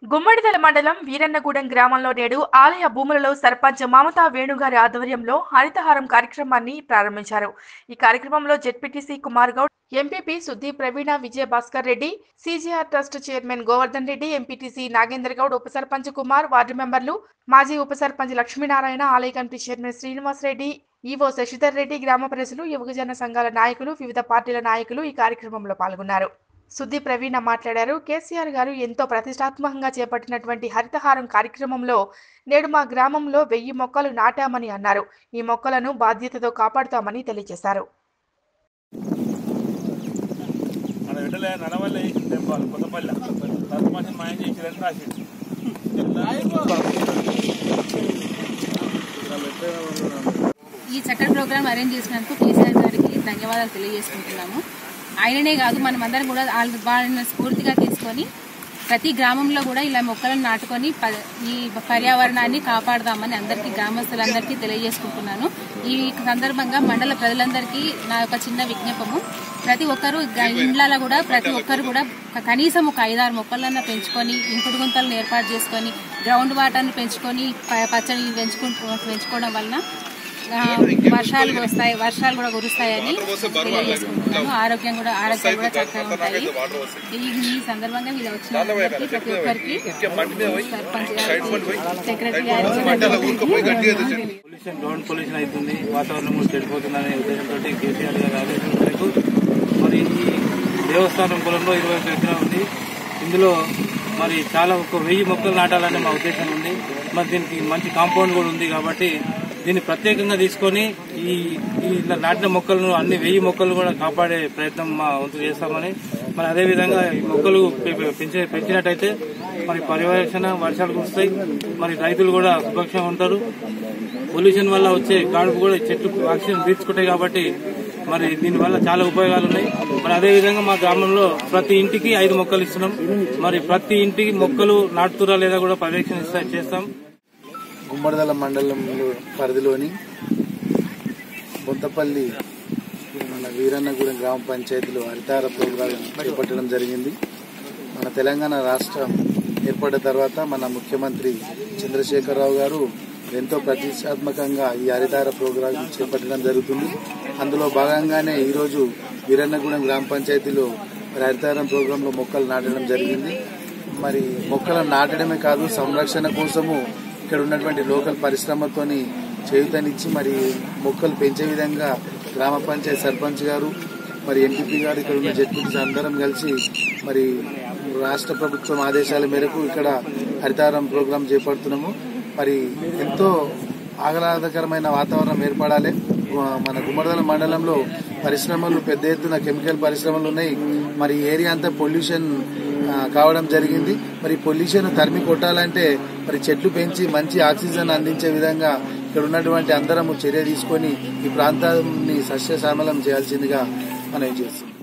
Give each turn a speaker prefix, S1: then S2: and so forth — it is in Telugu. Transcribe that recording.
S1: గుమ్మడిదల మండలం వీరన్నగూడెం గ్రామంలో నేడు ఆలయ భూములలో సర్పంచ్ మమతా వేణుగారి ఆధ్వర్యంలో హరితహారం కార్యక్రమాన్ని ప్రారంభించారు. ఈ కార్యక్రమంలో ZPTC Kumar Goud, MPP Suddi Praveena Vijayabhaskar Reddy, CGR trust chairman Govardhan Reddy, MPTC Nagendra Goud, ఉప సర్పంచ్ కుమార్, వార్డు మెంబర్లు, మాజీ ఉప సర్పంచ్ లక్ష్మీనారాయణ, ఆలయ committee chairman Srinivas Reddy, EO Shashidhar Reddy, గ్రామ ప్రజలు, యువజన సంఘాల నాయకులు, వివిధ పార్టీల నాయకులు ఈ కార్యక్రమంలో పాల్గొన్నారు. సుద్ది ప్రవీణ మాట్లాడారు. కేసీఆర్ గారు ఎంతో ప్రతిష్టాత్మకంగా చేపట్టినటువంటి హరితహారం కార్యక్రమంలో నేడు మా గ్రామంలో 1000 మొక్కలు నాటామని అన్నారు. ఈ మొక్కలను బాధ్యతతో కాపాడుతామని తెలియజేశారు.
S2: ఈ చక్కటి ప్రోగ్రామ్ అరేంజ్ చేసినందుకు కేసీఆర్ గారికి ధన్యవాదాలు తెలియజేసుకుంటున్నాము. ఆయననే కాదు మనమందరం కూడా వాళ్ళని స్ఫూర్తిగా తీసుకొని ప్రతి గ్రామంలో కూడా ఇలా మొక్కలను నాటుకొని ఈ పర్యావరణాన్ని కాపాడదామని అందరికీ గ్రామస్తులందరికీ తెలియజేసుకుంటున్నాను. ఈ సందర్భంగా మండల ప్రజలందరికీ నా యొక్క చిన్న విజ్ఞాపము, ప్రతి ఒక్కరు ఇండ్లలో కూడా ప్రతి ఒక్కరు కూడా కనీసం ఒక 5-6 మొక్కలన్నా పెంచుకొని ఇంకుడు గుంతలను ఏర్పాటు చేసుకొని గ్రౌండ్ వాటర్ని పెంచుకొని పచ్చని పెంచుకోవడం వలన వర్షాలు కూడా కురుస్తాయని తెలియజేసుకుంటున్నాను. ఆరోగ్యం కూడా చక్కగా ఉంటాయి. ఈ సందర్భంగా వీళ్ళు వచ్చిన ప్రతి ఒక్కరికి సర్పంచ్ గారికి, సెక్రటరీ
S3: గ్రౌండ్ పొల్యూషన్ అవుతుంది, వాతావరణం కూడా చెడిపోతుందనే ఉద్దేశంతో కేసీఆర్ గారి ఆదేశం మేరకు మరి ఈ దేవస్థానం పొలంలో 21 ఎకరాలు ఉంది. ఇందులో మరి చాలా ఒక 1000 మొక్కలు నాటాలనే మా ఉద్దేశం ఉంది. మరి దీనికి మంచి కాంపౌండ్ కూడా ఉంది కాబట్టి దీన్ని ప్రత్యేకంగా తీసుకొని ఈ నాటిన మొక్కలను అన్ని 1000 మొక్కలు కూడా కాపాడే ప్రయత్నం మా వంతు చేస్తామని, మరి అదేవిధంగా ఈ మొక్కలు పెంచినట్టయితే మరి పర్యవేక్షణ, వర్షాలు కురుస్తాయి, మరి రైతులు కూడా సురక్షంగా ఉంటారు. పొల్యూషన్ వల్ల వచ్చే గాడుపు కూడా చెట్లు ఆక్సిజన్ పీల్చుకుంటాయి కాబట్టి మరి దీనివల్ల చాలా ఉపయోగాలు ఉన్నాయి. మరి అదేవిధంగా మా గ్రామంలో ప్రతి ఇంటికి 5 మొక్కలు ఇస్తున్నాం. మరి ప్రతి ఇంటికి మొక్కలు నాటుతురా లేదా కూడా పర్యవేక్షణ చేస్తాం.
S4: గుమ్మడిదల మండలం పరిధిలోని బొంతపల్లి వీరన్నగూడెం గ్రామ పంచాయతీలో హరితహార ప్రోగ్రాం చేపట్టడం జరిగింది. మన తెలంగాణ రాష్ట్రం ఏర్పడిన తర్వాత మన ముఖ్యమంత్రి చంద్రశేఖరరావు గారు ఎంతో ప్రతిష్టాత్మకంగా ఈ హరితహార ప్రోగ్రాం చేపట్టడం జరుగుతుంది. అందులో భాగంగానే ఈరోజు వీరన్నగూడెం గ్రామ పంచాయతీలో హరితహారం ప్రోగ్రాంలో మొక్కలు నాటడం జరిగింది. మరి మొక్కలను నాటడమే కాదు, సంరక్షణ కోసము ఇక్కడ ఉన్నటువంటి లోకల్ పరిశ్రమతోని చేయూతనిచ్చి మరి మొక్కలు పెంచే విధంగా గ్రామ పంచాయతీ సర్పంచ్ గారు, మరి ఎంపీపీ గారు, ఇక్కడ ఉన్న జెడ్పీటీసీ అందరం కలిసి మరి రాష్ట్ర ప్రభుత్వం ఆదేశాల మేరకు ఇక్కడ హరితహారం ప్రోగ్రాం చేపడుతున్నాము. మరి ఎంతో ఆహ్లాదకరమైన వాతావరణం ఏర్పడాలి. మన గుమ్మడిదల మండలంలో పరిశ్రమలు పెద్ద ఎత్తున కెమికల్ పరిశ్రమలు ఉన్నాయి. మరి ఏరియా అంతా పొల్యూషన్ కావడం జరిగింది. మరి పొల్యూషన్ తరిమి కొట్టాలంటే మరి చెట్లు పెంచి మంచి ఆక్సిజన్ అందించే విధంగా ఇక్కడ ఉన్నటువంటి అందరము చర్య తీసుకొని ఈ ప్రాంతాన్ని సస్యశ్యామలం చేయాల్సిందిగా మనం చేస్తాం.